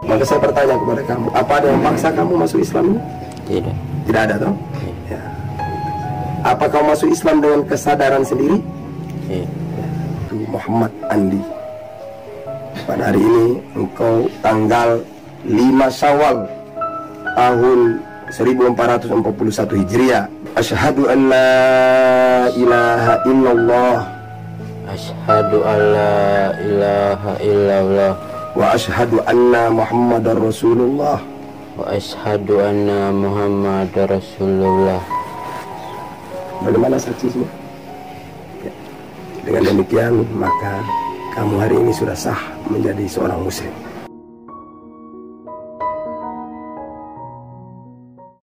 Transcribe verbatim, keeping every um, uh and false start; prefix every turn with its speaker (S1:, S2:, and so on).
S1: Maka saya bertanya kepada kamu, apa ada yang paksa kamu masuk Islam ini?
S2: Tidak.
S1: Tidak ada toh? Ya. Apa kau masuk Islam dengan kesadaran sendiri?
S2: Iya.
S1: Muhammad Andi, pada hari ini engkau tanggal lima Syawal tahun seribu empat ratus empat puluh satu Hijriah. Asyhadu an la ilaha illallah.
S2: Asyhadu an la ilaha illallah.
S1: Wa asyhadu anna Muhammadar Rasulullah.
S2: Wa asyhadu anna Muhammadar Rasulullah.
S1: Bagaimana saksi semua? Ya. Dengan demikian maka kamu hari ini sudah sah menjadi seorang muslim.